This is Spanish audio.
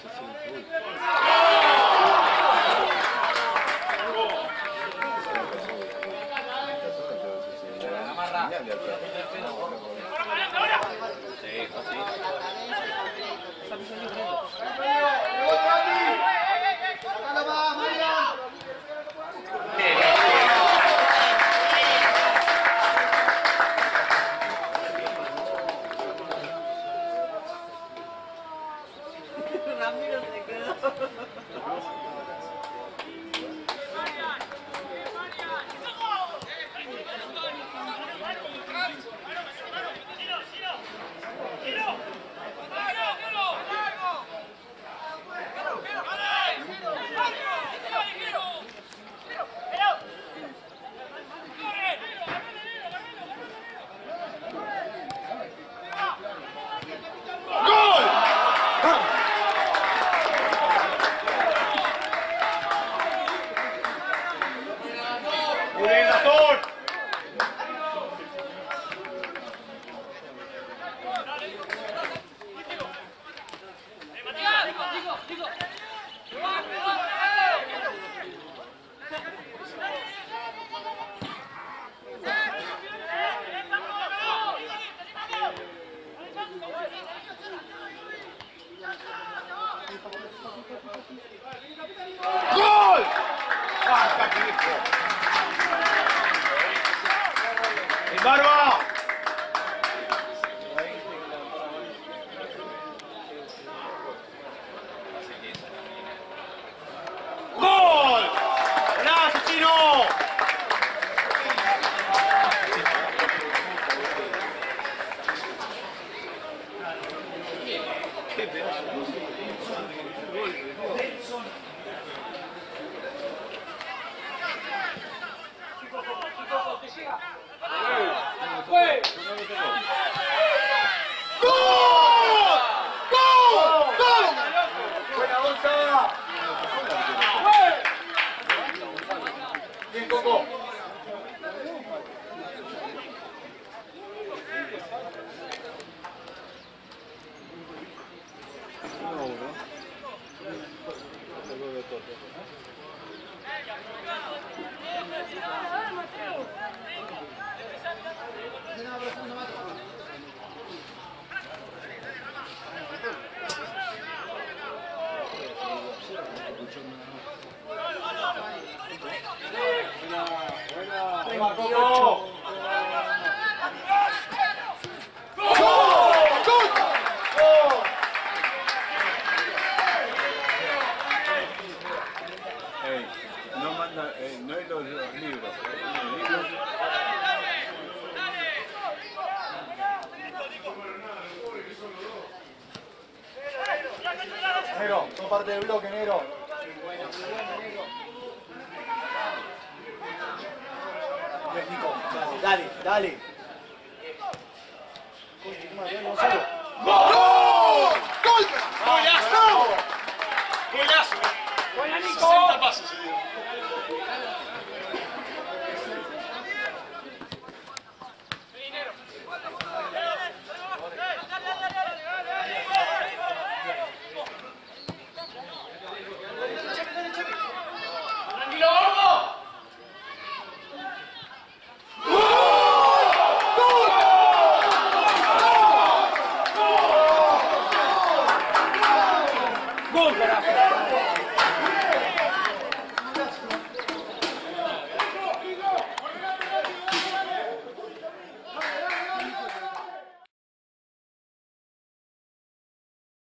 Ramiro se quedó. ¡Gol! ¡Basta, Cristo! ¡El barba! ¡Gol! ¡Golazo, Chino! ¡Qué pedazo! ¡Buena bolsa! ¡Bien, Coco! ¡Venga, Coco! No manda, no es los libros. Negro, son parte del bloque, negro. Bien, Nico, dale, dale. ¡Gol! ¡Gol! ¡Golazo! ¡Golazo! ¡Buena, Nico! 60 pasos se dio. ¡Tranquilo, vamos! ¡Gol, carajo!